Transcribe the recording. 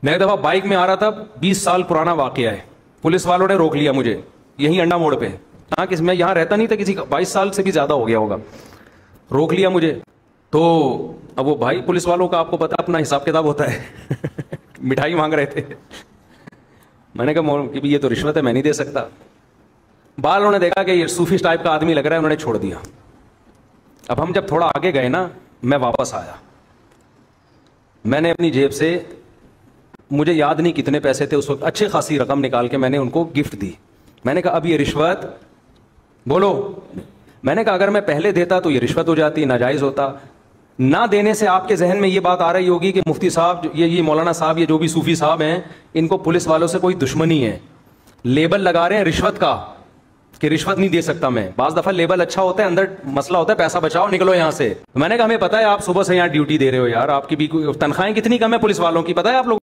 मैं एक दफा बाइक में आ रहा था, 20 साल पुराना वाकया है, पुलिस वालों ने रोक लिया मुझे यहीं अंडा मोड़ पे। हाँ, मैं यहाँ रहता नहीं था, किसी का 22 साल से भी ज्यादा हो गया होगा। रोक लिया मुझे तो अब वो भाई पुलिस वालों का आपको पता अपना हिसाब किताब होता है मिठाई मांग रहे थे। मैंने कहा कि ये तो रिश्वत है, मैं नहीं दे सकता। बाद उन्होंने देखा कि ये सूफी टाइप का आदमी लग रहा है, उन्होंने छोड़ दिया। अब हम जब थोड़ा आगे गए ना, मैं वापस आया, मैंने अपनी जेब से, मुझे याद नहीं कितने पैसे थे उस वक्त, अच्छी खासी रकम निकाल के मैंने उनको गिफ्ट दी। मैंने कहा अब ये रिश्वत, बोलो, मैंने कहा अगर मैं पहले देता तो ये रिश्वत हो जाती, नाजायज होता। ना देने से आपके जहन में ये बात आ रही होगी कि मुफ्ती साहब, ये मौलाना साहब, ये जो भी सूफी साहब हैं, इनको पुलिस वालों से कोई दुश्मनी है, लेबल लगा रहे हैं रिश्वत का कि रिश्वत नहीं दे सकता मैं। बाज दफा लेबल अच्छा होता है, अंदर मसला होता है पैसा बचाओ निकलो यहां से। मैंने कहा हमें पता है आप सुबह से यहां ड्यूटी दे रहे हो यार, आपकी भी तनख्वाहें कितनी कम है पुलिस वालों की, पता है आप लोग।